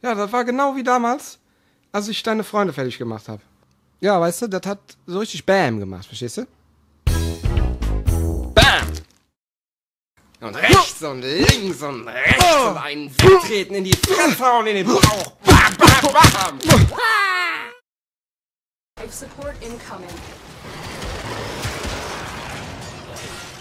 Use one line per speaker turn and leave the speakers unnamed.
Ja, das war genau wie damals, als ich deine Freunde fertig gemacht habe. Ja, weißt du, das hat so richtig Bam gemacht, verstehst du? Bam! Und rechts und links und rechts und einen treten in die Fresse und in den Bauch. Bam, bam, bam!
Life support incoming.